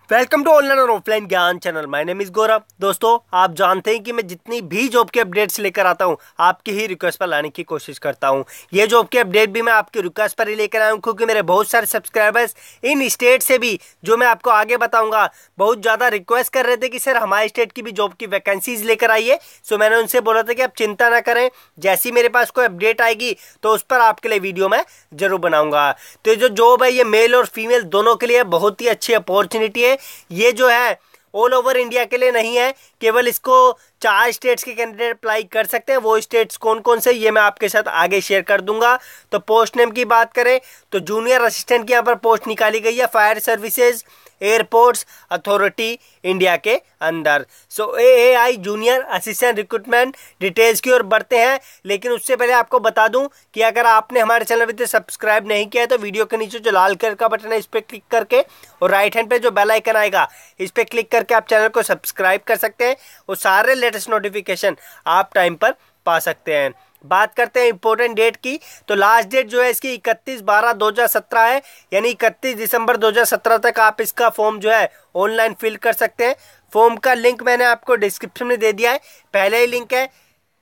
Welcome to online और offline Gyan channel. My name is Gaurav. दोस्तों, आप जानते हैं कि मैं जितनी भी जॉब के अपडेट्स लेकर आता हूं आपकी ही रिक्वेस्ट पर लाने की कोशिश करता हूं। ये जॉब के अपडेट भी मैं आपकी रिक्वेस्ट पर ही लेकर आया हूं क्योंकि मेरे बहुत सारे सब्सक्राइबर्स इन स्टेट से भी, जो मैं आपको आगे बताऊंगा, बहुत ज़्यादा रिक्वेस्ट कर रहे थे कि सर हमारे स्टेट की भी जॉब की वैकेंसीज लेकर आइए। सो मैंने उनसे बोला था कि आप चिंता ना करें, जैसी मेरे पास कोई अपडेट आएगी तो उस पर आपके लिए वीडियो मैं जरूर बनाऊंगा। तो ये जो जॉब है ये मेल और फीमेल दोनों के लिए बहुत ही अच्छी अपॉर्चुनिटी है। ये जो है ऑल ओवर इंडिया के लिए नहीं है, केवल इसको 4 स्टेट्स के कैंडिडेट अप्लाई कर सकते हैं। वो स्टेट्स कौन कौन से ये मैं आपके साथ आगे शेयर कर दूंगा। तो पोस्ट नेम की बात करें तो जूनियर असिस्टेंट की यहाँ पर पोस्ट निकाली गई है fire services airports authority India के अंदर। So AAI junior assistant recruitment details की ओर बढ़ते हैं, लेकिन उससे पहले आपको बता दूं कि अगर आपने हमारे चैनल पर सब्सक्राइब नहीं किया है तो वीडियो के नीचे जो लाल कलर का बटन है इस पर क्लिक करके और राइट हैंड पे जो बेल आइकन आएगा इस पर क्लिक करके आप चैनल को सब्सक्राइब कर सकते हैं और सारे लेटेस्ट नोटिफिकेशन आप टाइम पर पा सकते हैं। बात करते हैं इंपॉर्टेंट डेट की, तो लास्ट डेट जो है इसकी 31/12/2017 है, यानी 31 दिसंबर 2017 तक आप इसका फॉर्म जो है ऑनलाइन फिल कर सकते हैं। फॉर्म का लिंक मैंने आपको डिस्क्रिप्शन में दे दिया है, पहले ही लिंक है।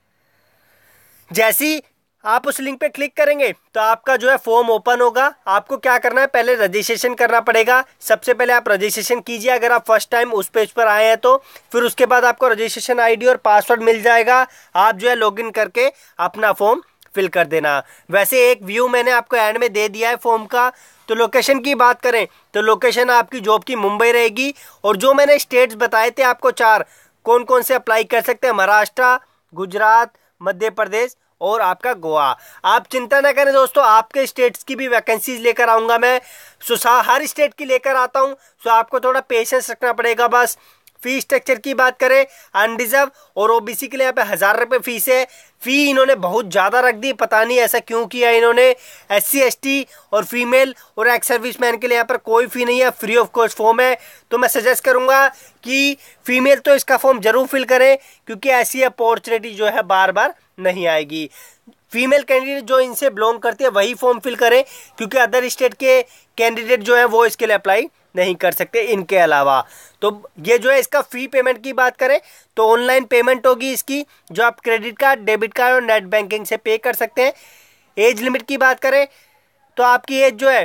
जैसी आप उस लिंक पे क्लिक करेंगे तो आपका जो है फॉर्म ओपन होगा। आपको क्या करना है, पहले रजिस्ट्रेशन करना पड़ेगा। सबसे पहले आप रजिस्ट्रेशन कीजिए अगर आप फर्स्ट टाइम उस पेज पर आए हैं तो। फिर उसके बाद आपको रजिस्ट्रेशन आईडी और पासवर्ड मिल जाएगा। आप जो है लॉगिन करके अपना फॉर्म फिल कर देना। वैसे एक व्यू मैंने आपको एंड में दे दिया है फॉर्म का। तो लोकेशन की बात करें तो लोकेशन आपकी जॉब की मुंबई रहेगी। और जो मैंने स्टेट्स बताए थे आपको 4 कौन कौन से अप्लाई कर सकते हैं, महाराष्ट्र, गुजरात, मध्य प्रदेश और आपका गोवा। आप चिंता ना करें दोस्तों, आपके स्टेट्स की भी वैकेंसीज लेकर आऊंगा मैं। हर स्टेट की लेकर आता हूं, सो आपको थोड़ा पेशेंस रखना पड़ेगा बस। फी स्ट्रक्चर की बात करें, अनरिजर्व और ओबीसी के लिए यहाँ पे 1000 रुपये फीस है। फी इन्होंने बहुत ज़्यादा रख दी, पता नहीं ऐसा क्यों किया इन्होंने। SC ST और फीमेल और एक्स सर्विसमैन के लिए यहाँ पर कोई फी नहीं है, फ्री ऑफ कॉस्ट फॉर्म है। तो मैं सजेस्ट करूँगा कि फीमेल तो इसका फॉर्म जरूर फिल करें क्योंकि ऐसी अपॉर्चुनिटी जो है बार बार नहीं आएगी। फीमेल कैंडिडेट जो इनसे बिलोंग करती है वही फॉर्म फिल करें क्योंकि अदर स्टेट के कैंडिडेट जो है वो इसके लिए अप्लाई नहीं कर सकते इनके अलावा। तो ये जो है इसका फी पेमेंट की बात करें तो ऑनलाइन पेमेंट होगी इसकी, जो आप क्रेडिट कार्ड, डेबिट कार्ड और नेट बैंकिंग से पे कर सकते हैं। एज लिमिट की बात करें तो आपकी एज जो है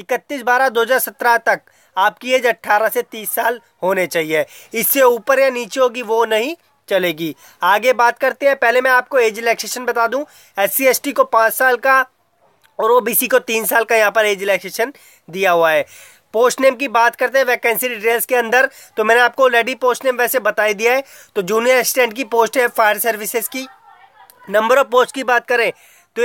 31/12/2017 तक आपकी एज 18 से 30 साल होने चाहिए। इससे ऊपर या नीचे होगी वो नहीं चलेगी। आगे बात करते हैं, पहले मैं आपको एज रिलैक्सेशन बता दूं। SC ST को 5 साल का और OBC को 3 साल का यहाँ पर एज रिलैक्सेशन दिया हुआ है। पोस्ट नेम की बात करते हैं वैकेंसी डिटेल्स के अंदर, तो मैंने आपको ऑलरेडी पोस्ट नेम वैसे बता ही दिया है। तो जूनियर असिस्टेंट की पोस्ट है फायर सर्विसेज की। नंबर ऑफ पोस्ट की बात करें तो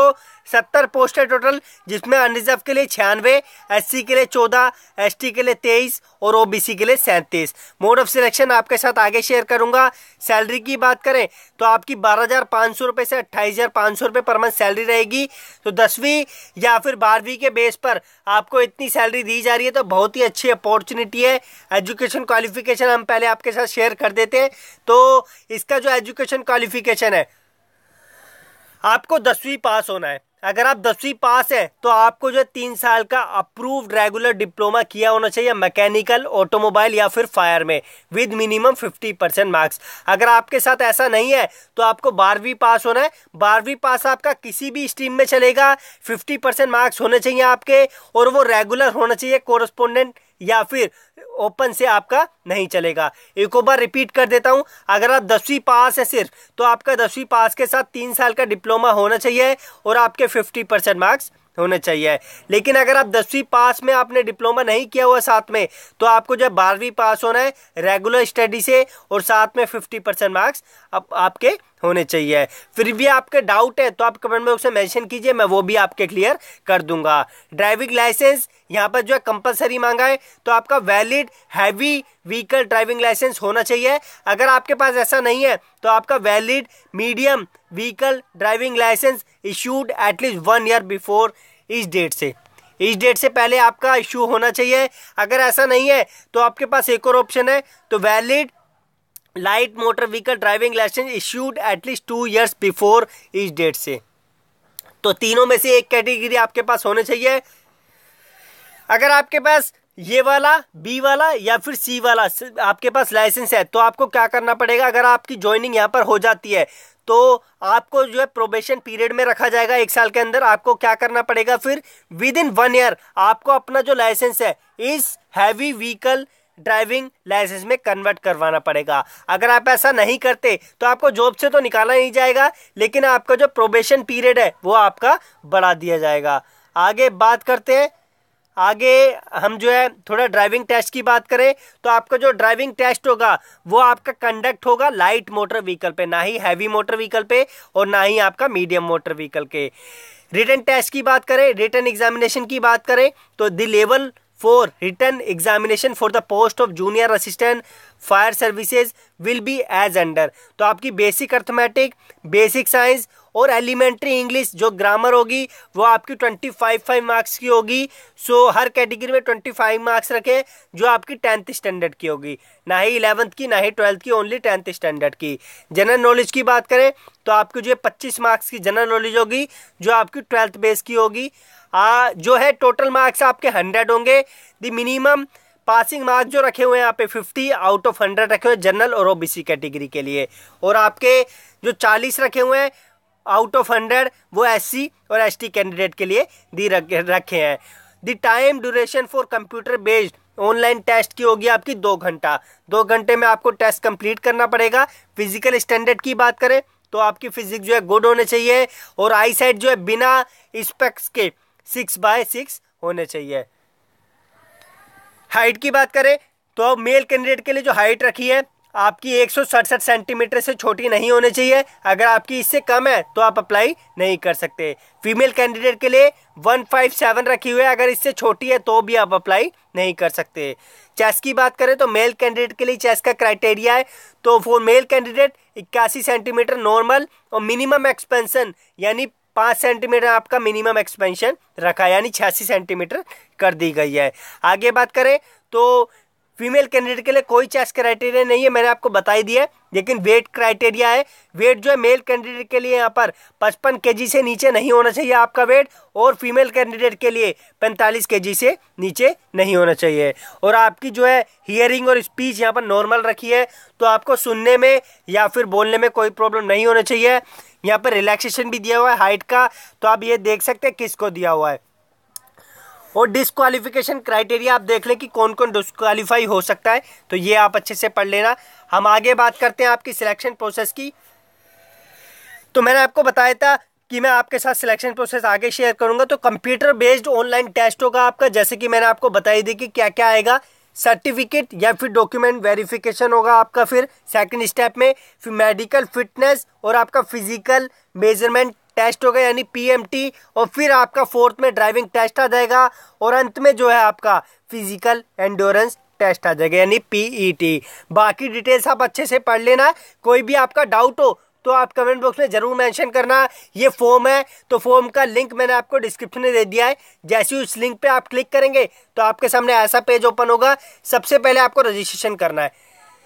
170 पोस्ट है टोटल, जिसमें अनरिजर्व के लिए 96, SC के लिए 14, ST के लिए 23 और OBC के लिए 37। मोड ऑफ सिलेक्शन आपके साथ आगे शेयर करूंगा। सैलरी की बात करें तो आपकी 12,500 रुपये से 28,500 रुपये पर मंथ सैलरी रहेगी। तो 10वीं या फिर 12वीं के बेस पर आपको इतनी सैलरी दी जा रही है, तो बहुत ही अच्छी अपॉर्चुनिटी है। एजुकेशन क्वालिफिकेशन हम पहले आपके साथ शेयर कर देते हैं। तो इसका जो एजुकेशन क्वालिफिकेशन है, आपको 10वीं पास होना है। अगर आप 10वीं पास है तो आपको जो 3 साल का अप्रूव्ड रेगुलर डिप्लोमा किया होना चाहिए मैकेनिकल, ऑटोमोबाइल या फिर फायर में, विद मिनिमम 50% मार्क्स। अगर आपके साथ ऐसा नहीं है तो आपको 12वीं पास होना है। 12वीं पास आपका किसी भी स्ट्रीम में चलेगा, 50% मार्क्स होने चाहिए आपके और वो रेगुलर होना चाहिए, कोरस्पोंडेंट या फिर ओपन से आपका नहीं चलेगा। एक और बार रिपीट कर देता हूं, अगर आप 10वीं पास है सिर्फ तो आपका 10वीं पास के साथ 3 साल का डिप्लोमा होना चाहिए और आपके 50% मार्क्स होने चाहिए। लेकिन अगर आप 10वीं पास में आपने डिप्लोमा नहीं किया हुआ साथ में, तो आपको जब 12वीं पास होना है रेगुलर स्टडी से और साथ में 50% मार्क्स आपके होने चाहिए। फिर भी आपके डाउट है तो आप कमेंट बॉक्स में मेंशन कीजिए, मैं वो भी आपके क्लियर कर दूंगा। ड्राइविंग लाइसेंस यहाँ पर जो है कंपलसरी मांगा है, तो आपका valid heavy vehicle driving licence होना चाहिए। अगर आपके पास ऐसा नहीं है तो आपका valid medium vehicle driving licence issued at least 1 year before इस डेट से पहले आपका इशू होना चाहिए। अगर ऐसा नहीं है तो आपके पास एक और ऑप्शन है, तो valid light motor vehicle driving licence issued at least 2 years before इस डेट से। तो तीनों में से एक कैटेगरी आपके पास होने चाहिए। अगर आपके पास ये वाला, बी वाला या फिर सी वाला आपके पास लाइसेंस है तो आपको क्या करना पड़ेगा, अगर आपकी ज्वाइनिंग यहाँ पर हो जाती है तो आपको जो है प्रोबेशन पीरियड में रखा जाएगा 1 साल के अंदर। आपको क्या करना पड़ेगा फिर, विद इन 1 ईयर आपको अपना जो लाइसेंस है इस हैवी व्हीकल ड्राइविंग लाइसेंस में कन्वर्ट करवाना पड़ेगा। अगर आप ऐसा नहीं करते तो आपको जॉब से तो निकाला नहीं जाएगा, लेकिन आपका जो प्रोबेशन पीरियड है वो आपका बढ़ा दिया जाएगा। आगे बात करते हैं, आगे हम जो है थोड़ा ड्राइविंग टेस्ट की बात करें तो आपका जो ड्राइविंग टेस्ट होगा वो आपका कंडक्ट होगा लाइट मोटर व्हीकल पे, ना ही हैवी मोटर व्हीकल पे और ना ही आपका मीडियम मोटर व्हीकल के। रिटन टेस्ट की बात करें, रिटन एग्जामिनेशन की बात करें तो the level 4 written examination for the post of junior assistant fire services will be as under. तो आपकी बेसिक अर्थमेटिक, बेसिक साइंस और एलिमेंट्री इंग्लिश जो ग्रामर होगी वो आपकी 25 मार्क्स की होगी। सो हर कैटेगरी में 25 मार्क्स रखे जो आपकी 10th स्टैंडर्ड की होगी, ना ही 11th की ना ही 12th की, ओनली 10th स्टैंडर्ड की। जनरल नॉलेज की बात करें तो आपकी जो 25 मार्क्स की जनरल नॉलेज होगी जो आपकी 12th बेस की होगी। जो है टोटल मार्क्स आपके 100 होंगे। द मिनिमम पासिंग मार्क जो रखे हुए हैं यहाँ पे 50 आउट ऑफ 100 रखे हुए हैं जनरल और ओबीसी कैटेगरी के लिए, और आपके जो 40 रखे हुए हैं आउट ऑफ 100 वो एससी और एसटी कैंडिडेट के लिए रखे हैं। The time duration for computer based online test की होगी आपकी 2 घंटा। 2 घंटे में आपको टेस्ट कंप्लीट करना पड़ेगा। फिजिकल स्टैंडर्ड की बात करें तो आपकी फिजिक्स जो है गुड होने चाहिए और आई साइट जो है बिना स्पेक्स के 6/6 होने चाहिए। हाइट की बात करें तो मेल कैंडिडेट के लिए जो हाइट रखी है आपकी 167 सेंटीमीटर से छोटी नहीं होनी चाहिए। अगर आपकी इससे कम है तो आप अप्लाई नहीं कर सकते। फीमेल कैंडिडेट के लिए 157 रखी हुई है, अगर इससे छोटी है तो भी आप अप्लाई नहीं कर सकते। चेस्ट की बात करें तो मेल कैंडिडेट के लिए चेस्ट का क्राइटेरिया है तो for male candidate 81 centimetre normal और मिनिमम एक्सपेंशन यानी 5 सेंटीमीटर आपका मिनिमम एक्सपेंशन रखा है, यानी 86 सेंटीमीटर कर दी गई है। आगे बात करें तो फीमेल कैंडिडेट के लिए कोई चेस्ट क्राइटेरिया नहीं है, मैंने आपको बता ही दिया है, लेकिन वेट क्राइटेरिया है। वेट जो है मेल कैंडिडेट के लिए यहाँ पर 55 केजी से नीचे नहीं होना चाहिए आपका वेट, और फीमेल कैंडिडेट के लिए 45 केजी से नीचे नहीं होना चाहिए। और आपकी जो है हियरिंग और स्पीच यहाँ पर नॉर्मल रखी है तो आपको सुनने में या फिर बोलने में कोई प्रॉब्लम नहीं होना चाहिए। यहाँ पर रिलैक्सेशन भी दिया हुआ है हाइट का, तो आप ये देख सकते हैं किसको दिया हुआ है। और डिस्क्वालिफिकेशन क्राइटेरिया आप देख लें कि कौन कौन डिस्क्वालीफाई हो सकता है, तो ये आप अच्छे से पढ़ लेना। हम आगे बात करते हैं आपकी सिलेक्शन प्रोसेस की। तो मैंने आपको बताया था कि मैं आपके साथ सिलेक्शन प्रोसेस आगे शेयर करूंगा। तो कंप्यूटर बेस्ड ऑनलाइन टेस्ट होगा आपका, जैसे कि मैंने आपको बताई दी कि क्या क्या आएगा। सर्टिफिकेट या फिर डॉक्यूमेंट वेरिफिकेशन होगा आपका, फिर सेकंड स्टेप में फिर मेडिकल फिटनेस और आपका फिजिकल मेजरमेंट टेस्ट होगा यानी पीएमटी, और फिर आपका 4th में ड्राइविंग टेस्ट आ जाएगा, और अंत में जो है आपका फिजिकल एंड्योरेंस टेस्ट आ जाएगा यानी पीईटी। बाकी डिटेल्स आप अच्छे से पढ़ लेना। कोई भी आपका डाउट हो तो आप कमेंट बॉक्स में जरूर मेंशन करना। ये फॉर्म है तो फॉर्म का लिंक मैंने आपको डिस्क्रिप्शन में दे दिया है। जैसे ही उस लिंक पे आप क्लिक करेंगे तो आपके सामने ऐसा पेज ओपन होगा। सबसे पहले आपको रजिस्ट्रेशन करना है।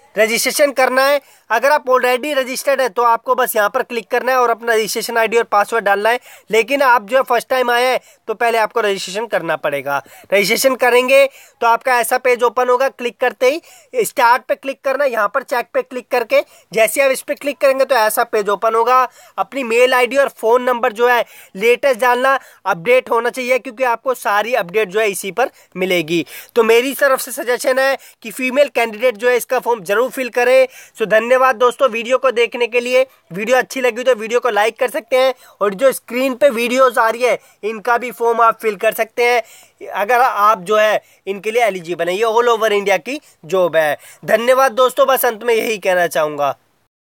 अगर आप ऑलरेडी रजिस्टर्ड है तो आपको बस यहाँ पर क्लिक करना है और अपना रजिस्ट्रेशन आईडी और पासवर्ड डालना है। लेकिन आप जो फर्स्ट टाइम आए हैं तो पहले आपको रजिस्ट्रेशन करना पड़ेगा। रजिस्ट्रेशन करेंगे तो आपका ऐसा पेज ओपन होगा। क्लिक करते ही स्टार्ट पे क्लिक करना, यहाँ पर चेक पे क्लिक करके जैसे आप इस पर क्लिक करेंगे तो ऐसा पेज ओपन होगा। अपनी मेल आईडी और फ़ोन नंबर जो है लेटेस्ट डालना, अपडेट होना चाहिए, क्योंकि आपको सारी अपडेट जो है इसी पर मिलेगी। तो मेरी तरफ से सजेशन है कि फीमेल कैंडिडेट जो है इसका फॉर्म जरूर फिल करें। सो धन्यवाद दोस्तों वीडियो को देखने के लिए। वीडियो अच्छी लगी तो वीडियो को लाइक कर सकते हैं, और जो स्क्रीन पे वीडियोस आ रही है इनका भी फॉर्म आप फिल कर सकते हैं अगर आप जो है इनके लिए एलिजिबल है। ये ऑल ओवर इंडिया की जॉब है। धन्यवाद दोस्तों, बस अंत में यही कहना चाहूँगा।